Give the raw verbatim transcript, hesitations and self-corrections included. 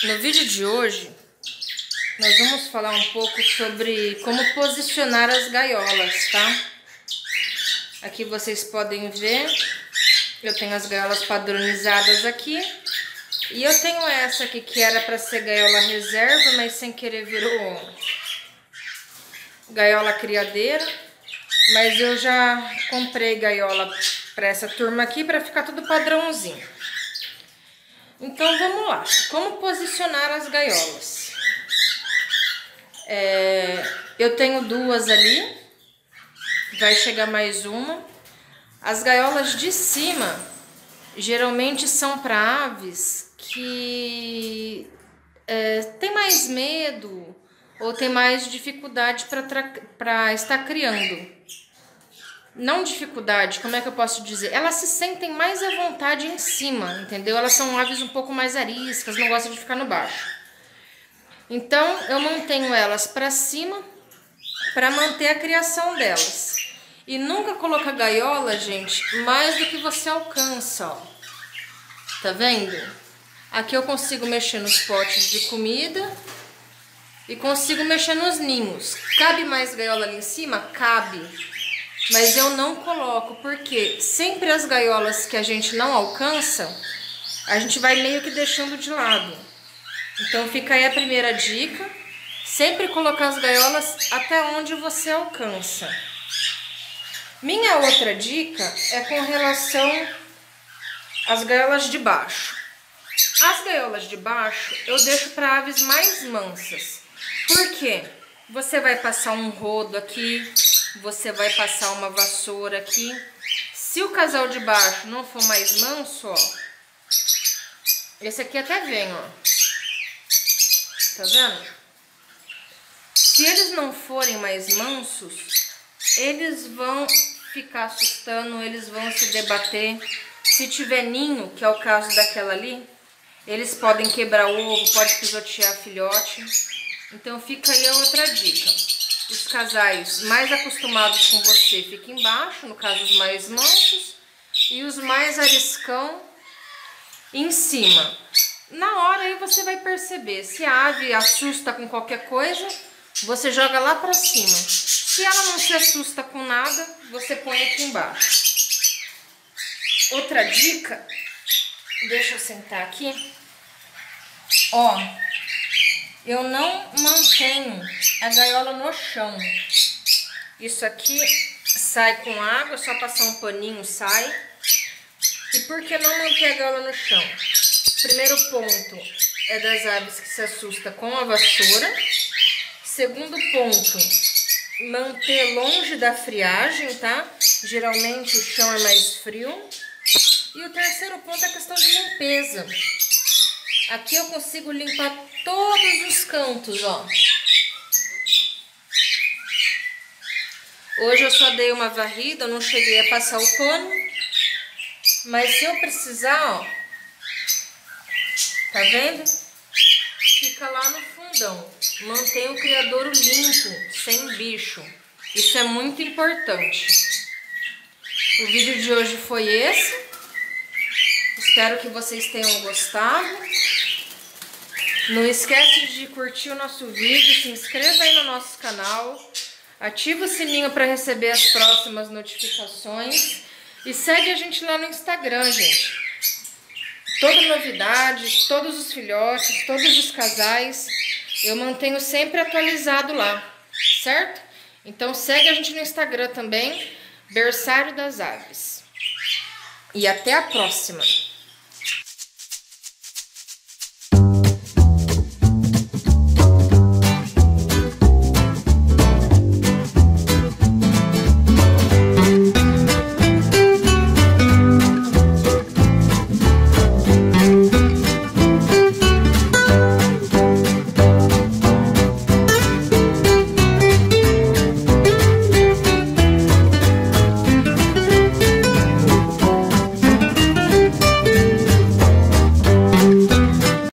No vídeo de hoje, nós vamos falar um pouco sobre como posicionar as gaiolas, tá? Aqui vocês podem ver, eu tenho as gaiolas padronizadas aqui. E eu tenho essa aqui que era para ser gaiola reserva, mas sem querer virou gaiola criadeira. Mas eu já comprei gaiola para essa turma aqui para ficar tudo padrãozinho. Então vamos lá, como posicionar as gaiolas? É, eu tenho duas ali, vai chegar mais uma. As gaiolas de cima geralmente são para aves que é, tem mais medo ou tem mais dificuldade para estar criando. Não dificuldade, como é que eu posso dizer? Elas se sentem mais à vontade em cima, entendeu? Elas são aves um pouco mais ariscas, não gostam de ficar no baixo. Então, eu mantenho elas para cima para manter a criação delas. E nunca coloca gaiola, gente, mais do que você alcança, ó. Tá vendo? Aqui eu consigo mexer nos potes de comida e consigo mexer nos ninhos. Cabe mais gaiola ali em cima? Cabe. Mas eu não coloco, porque sempre as gaiolas que a gente não alcança, a gente vai meio que deixando de lado. Então fica aí a primeira dica, sempre colocar as gaiolas até onde você alcança. Minha outra dica é com relação às gaiolas de baixo. As gaiolas de baixo eu deixo para aves mais mansas. Por quê? Você vai passar um rodo aqui, você vai passar uma vassoura aqui. Se o casal de baixo não for mais manso, ó, esse aqui até vem, ó. Tá vendo? Se eles não forem mais mansos, eles vão ficar assustando, eles vão se debater. Se tiver ninho, que é o caso daquela ali, eles podem quebrar o ovo, pode pisotear filhote. Então fica aí a outra dica. Os casais mais acostumados com você ficam embaixo, no caso os mais mansos, e os mais ariscão em cima. Na hora aí você vai perceber, se a ave assusta com qualquer coisa, você joga lá pra cima. Se ela não se assusta com nada, você põe aqui embaixo. Outra dica, deixa eu sentar aqui, ó. Eu não mantenho a gaiola no chão. Isso aqui sai com água, só passar um paninho sai. E por que não manter a gaiola no chão? Primeiro ponto é das aves que se assustam com a vassoura. Segundo ponto, manter longe da friagem, tá? Geralmente o chão é mais frio. E o terceiro ponto é a questão de limpeza. Aqui eu consigo limpar todos os cantos, ó. Hoje eu só dei uma varrida, eu não cheguei a passar o pano. Mas se eu precisar, ó, tá vendo? Fica lá no fundão. Mantém o criadouro limpo, sem bicho. Isso é muito importante. O vídeo de hoje foi esse. Espero que vocês tenham gostado. Não esquece de curtir o nosso vídeo, se inscreva aí no nosso canal, ativa o sininho para receber as próximas notificações e segue a gente lá no Instagram, gente. Toda novidade, todos os filhotes, todos os casais, eu mantenho sempre atualizado lá, certo? Então segue a gente no Instagram também, Berçário das Aves. E até a próxima!